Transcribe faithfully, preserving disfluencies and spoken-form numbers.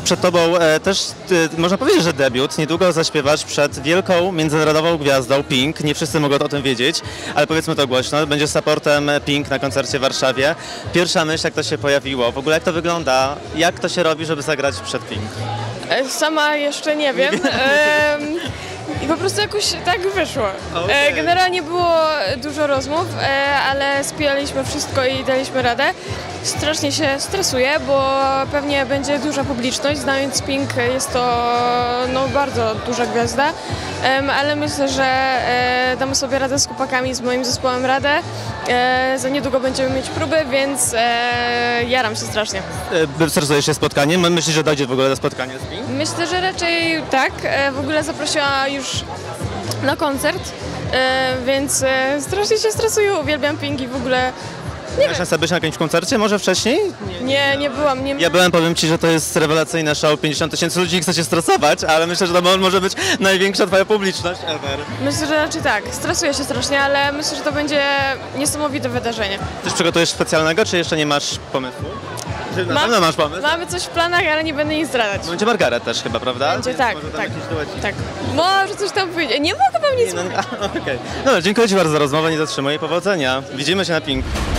przed tobą e, też, e, można powiedzieć, że debiut. Niedługo zaśpiewasz przed wielką międzynarodową gwiazdą Pink. Nie wszyscy mogą o tym wiedzieć, ale powiedzmy to głośno. Będzie supportem Pink na koncercie w Warszawie. Pierwsza myśl, jak to się pojawiło, w ogóle jak to wygląda, jak to się robi, żeby zagrać przed Pink? Sama jeszcze nie wiem. I po prostu jakoś tak wyszło. Okay. Generalnie było dużo rozmów, ale spijaliśmy wszystko i daliśmy radę. Strasznie się stresuję, bo pewnie będzie duża publiczność. Znając Pink, jest to no, bardzo duża gwiazda, ale myślę, że damy sobie radę z chłopakami, z moim zespołem radę. Za niedługo będziemy mieć próby, więc jaram się strasznie. Stresujesz się spotkaniem? Myślisz, że dojdzie w ogóle do spotkania z Pink? Myślę, że raczej tak. W ogóle zaprosiła już na koncert, więc strasznie się stresuję, uwielbiam Pink i w ogóle nie Miałeś szansę być na jakimś koncercie może wcześniej? Nie, nie byłam. Nie... Ja byłem, powiem ci, że to jest rewelacyjne show, pięćdziesiąt tysięcy ludzi chce się stresować, ale myślę, że to może być największa twoja publiczność ever. Myślę, że raczej tak. Stresuję się strasznie, ale myślę, że to będzie niesamowite wydarzenie. Coś przygotujesz specjalnego, czy jeszcze nie masz pomysłu? Czy na Ma... pewno masz pomysł? Mamy coś w planach, ale nie będę nic zdradzać. Będzie Margaret też chyba, prawda? Będzie, Więc tak, może tam tak, jakiś duecik. tak. Może coś tam powiedzieć. Nie mogę wam nic No, mówić. okej. Okay. No, dziękuję ci bardzo za rozmowę, nie zatrzymuję. Powodzenia. Widzimy się na Pink.